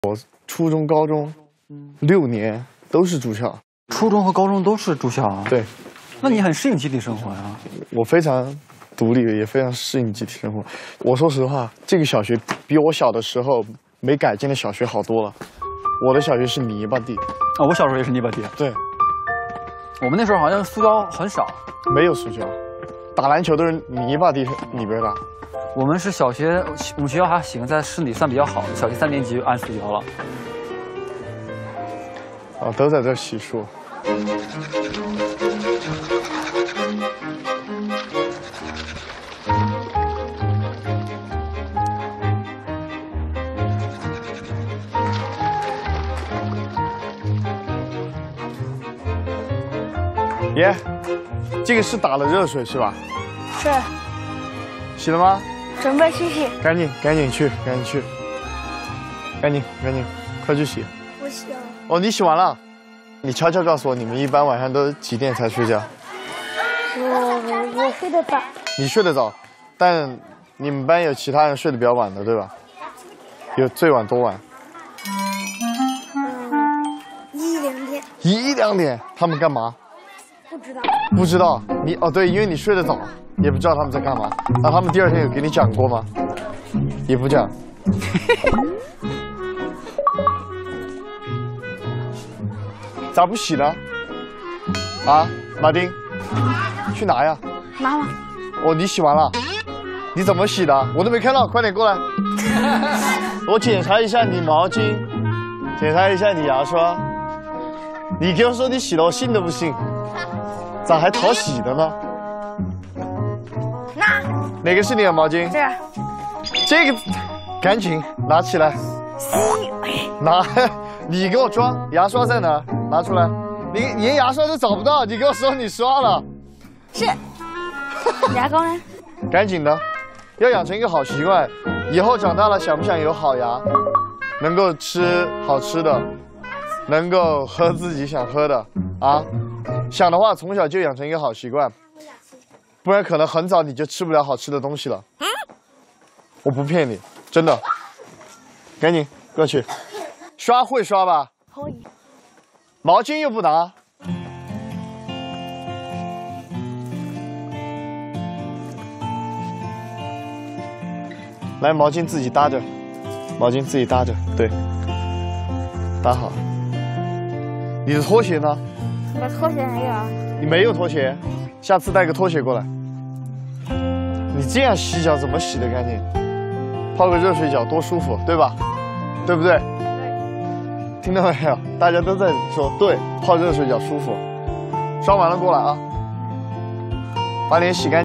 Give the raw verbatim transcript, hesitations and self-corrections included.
我初中、高中，六年都是住校。 初中和高中都是住校啊？ 对。 那你很适应集体生活呀？ 我非常独立，也非常适应集体生活。我说实话，这个小学比我小的时候没改进的小学好多了。我的小学是泥巴地。 啊，我小时候也是泥巴地。 对。 我们那时候好像塑胶很少。没有塑胶，打篮球都是泥巴地里边打。 我们是小学，我们学校还行，在市里算比较好的，小学三年级就按塑胶了。 哦，都在这洗漱。爷，这个是打了热水是吧？ 是。 洗了吗？ 准备去洗。 赶紧，赶紧去，赶紧去。赶紧，赶紧，快去洗。 我洗了。 哦，你洗完了？你悄悄告诉我，你们一般晚上都几点才睡觉？ 我我我睡得早。 你睡得早，但你们班有其他人睡得比较晚的，对吧？有最晚多晚？ 嗯，一两点。 一两点，他们干嘛？ 不知道。 不知道你哦，对，因为你睡得早，也不知道他们在干嘛。那他们第二天有给你讲过吗？也不讲。咋不洗呢？啊，马丁，去拿呀。 拿了。 哦，你洗完了？你怎么洗的？我都没看到，快点过来。我检查一下你毛巾，检查一下你牙刷。你给我说你洗了，我信都不信。咋还讨洗的呢？ 那哪个是你的毛巾？ 这。 这个，赶紧拿起来。拿，你给我装。牙刷在哪？拿出来。你连牙刷都找不到，你给我说你刷了。 是。牙膏呢？ 赶紧的，要养成一个好习惯。以后长大了，想不想有好牙？能够吃好吃的，能够喝自己想喝的啊？想的话，从小就养成一个好习惯，不然可能很早你就吃不了好吃的东西了。我不骗你，真的。赶紧过去，刷会刷吧？ 可以。 毛巾又不拿。来，毛巾自己搭着，毛巾自己搭着，对，搭好。你的拖鞋呢？ 我拖鞋没有。 你没有拖鞋，下次带个拖鞋过来。你这样洗脚怎么洗得干净？泡个热水脚多舒服，对吧？对不对？对。听到没有？大家都在说对，泡热水脚舒服。刷完了过来啊，把脸洗干净。